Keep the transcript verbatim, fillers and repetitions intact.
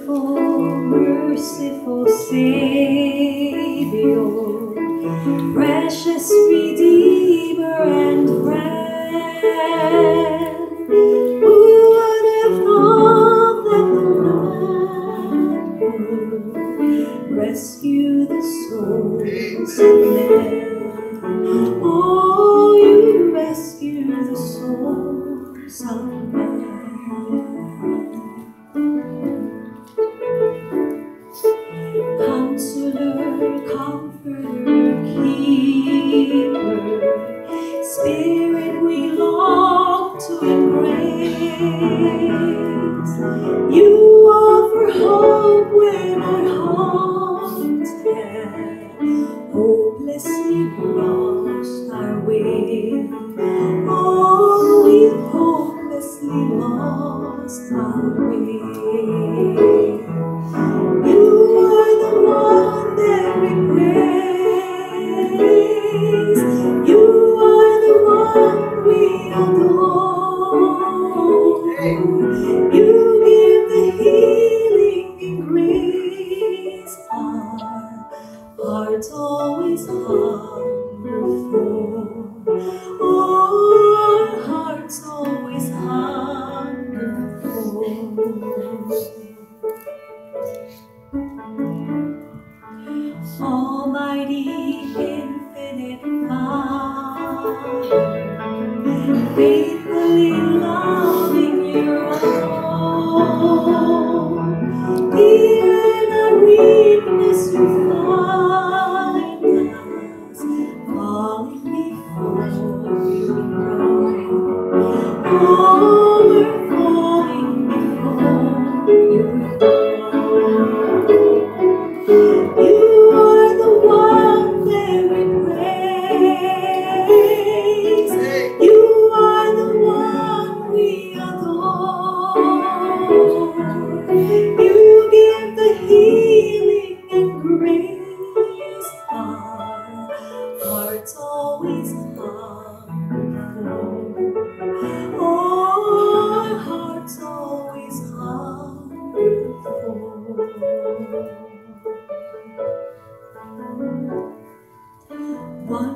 merciful, merciful Savior, precious Redeemer and friend. Who would have thought that the Lamb would rescue the souls of men? Oh, you rescue the souls of men. Counselor, comforter, keeper, Spirit we long to embrace. You offer hope when our hearts have hopelessly lost our way. Oh, we've hopelessly lost our way. You are the one that we praise. You are the one we adore. You give the healing and grace. Our hearts always hunger for. Oh, our hearts always hunger for. Almighty, infinite Father, faithfully loving your own. Here in our weakness you find us, falling before your throne. Oh, we're falling before your throne. You are the one that we praise. You are the one we adore. You give the healing and grace. Our hearts always hunger for. Oh, our hearts always hunger for. One